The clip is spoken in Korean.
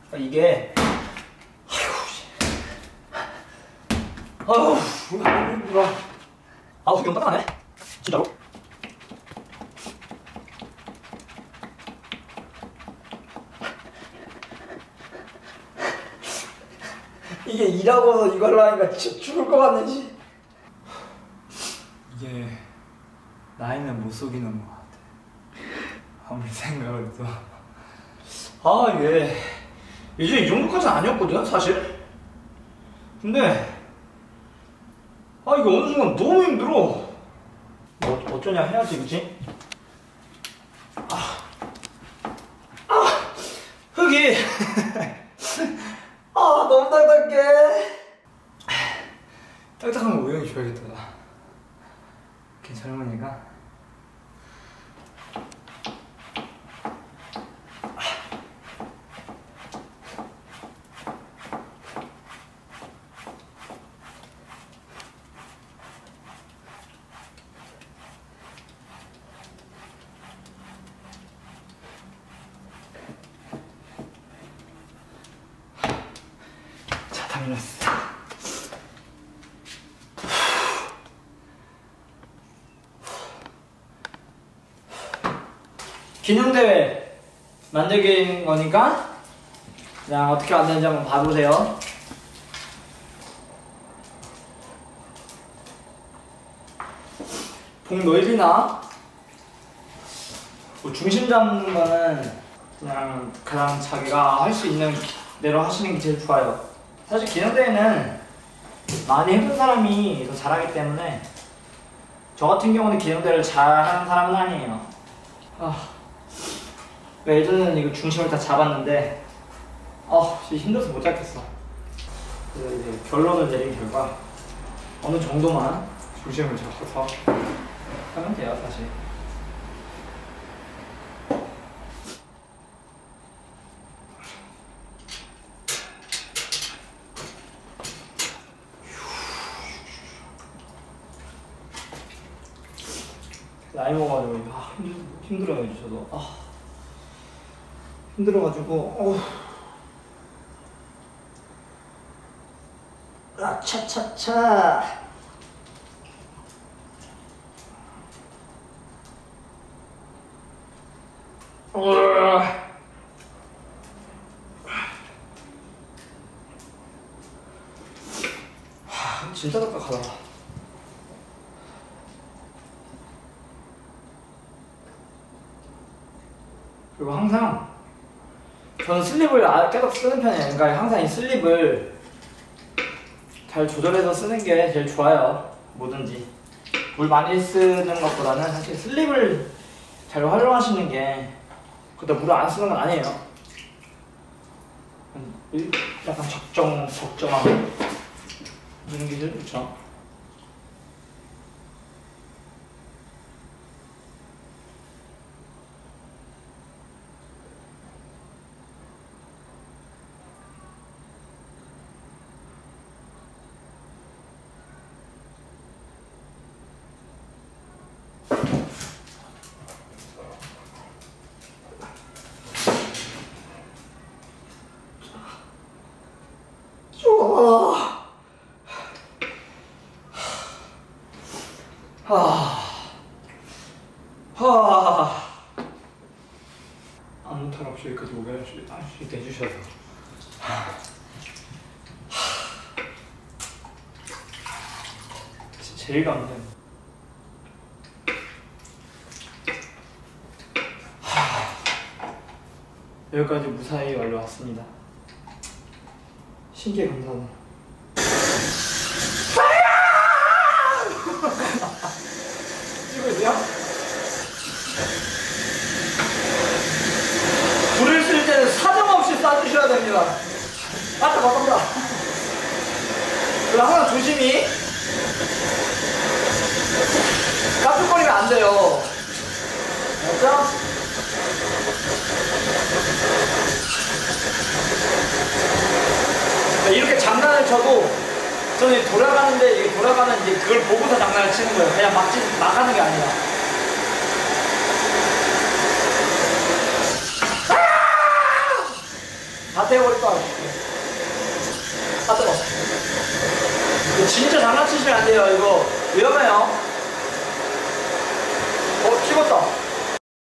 이게 아유 뭐야. 아우 이거 딱하네 진짜로. 이게 일하고서 이걸로 하니까 진짜 죽을 것 같네. 이게 나이는 못 속이는 것 같아. 아무리 생각을 해도. 아 이게 이제 이 정도까지는 아니었거든 사실. 근데 아 이게 어느 순간 너무 힘들어. 뭐 어쩌냐 해야지 그치? 흙이 아 너무 딱딱해. 딱딱한 거 우영이 줘야겠다. 걔 젊으니까. 당연했어. 기념대회 만들기인 거니까 그냥 어떻게 만드는지 한번 봐보세요. 봉 넓이나 뭐 중심 잡는 거는 그냥 가장 자기가 할 수 있는 대로 하시는 게 제일 좋아요. 사실 기념대회는 많이 해본 사람이 더 잘하기 때문에 저 같은 경우는 기념대회를 잘하는 사람은 아니에요. 예전에는 이거 중심을 다 잡았는데 진짜 힘들어서 못 잡겠어. 그래서 이제 결론을 내린 결과 어느 정도만 중심을 잡아서 하면 돼요 사실. 나이 먹어가지고 힘들어요 저도. 힘들어가지고 차차차. 진짜 딱딱하다. 그리고 항상 저는 슬립을 계속 쓰는 편이에요. 그러니까 항상 이 슬립을 잘 조절해서 쓰는 게 제일 좋아요. 뭐든지 물 많이 쓰는 것보다는 사실 슬립을 잘 활용하시는 게, 그러다 물을 안 쓰는 건 아니에요. 약간 적정하고 이런 게 제일 좋죠. 아무 탈 없이 여기까지 오게 할 수 있게 해주셔서 제일 감사해요. 여기까지 무사히 완료왔습니다. 신기해 감사하다. 찍고 있어요? 불을 쓸 때는 사정없이 쏴주셔야 됩니다. 맞다. 그리고 항상 조심히 깜빡거리면 안 돼요. 알았죠? 이렇게 장난을 쳐도 저는 돌아가는데 이게 돌아가는지 그걸 보고서 장난을 치는 거예요. 그냥 막 하는 게 아니라. 다 태워버릴까? 아, 뜨거. 이거 진짜 장난치시면 안 돼요. 이거 위험해요. 식었다.